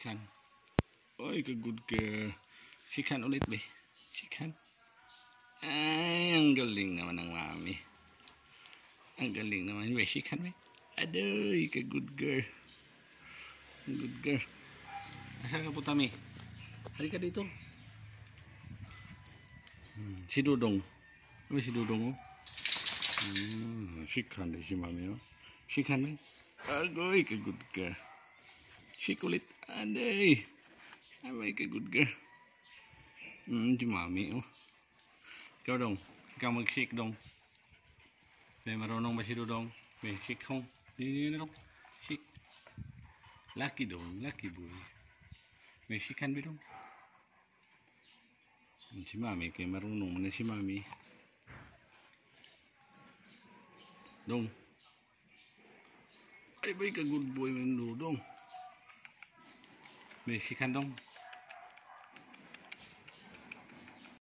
Shikan. Oy, ka-good girl. Shikan ulit, be. Shikan. Ay, ang galing naman ng mami. Ang galing naman. Be, shikan, be. Adoy, ka-good girl. Good girl. Nasaan ka po, Tami? Halika dito. Si Dudong. Ano si Dudong, oh? Shikan din si mami, oh. Shikan, be. Agoy, ka-good girl. Shik ulit. Aday. Abay ka good girl. Si mami, oh. Ikaw dong. Ikaw mag-shake dong. May marunong ba si Dudong? May shake hong. Hindi na dong. Shake. Lucky dong. Lucky boy. May shikan ba dong? Si mami. Kaya marunong na si mami. Dong. Ay, bay ka good boy ng Dudong. May shikan dong.